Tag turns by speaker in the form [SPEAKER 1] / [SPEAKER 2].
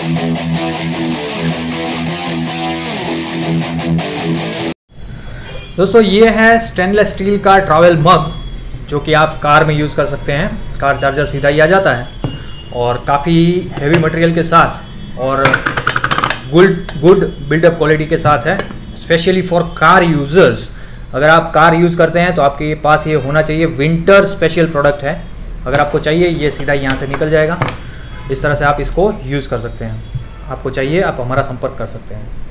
[SPEAKER 1] दोस्तों ये है स्टेनलेस स्टील का ट्रैवल मग, जो कि आप कार में यूज़ कर सकते हैं। कार चार्जर सीधा ही आ जाता है और काफ़ी हैवी मटेरियल के साथ और गुड बिल्डअप क्वालिटी के साथ है, स्पेशली फॉर कार यूज़र्स। अगर आप कार यूज़ करते हैं तो आपके पास ये होना चाहिए। विंटर स्पेशल प्रोडक्ट है, अगर आपको चाहिए ये सीधा यहाँ से निकल जाएगा। इस तरह से आप इसको यूज़ कर सकते हैं। आपको चाहिए आप हमारा संपर्क कर सकते हैं।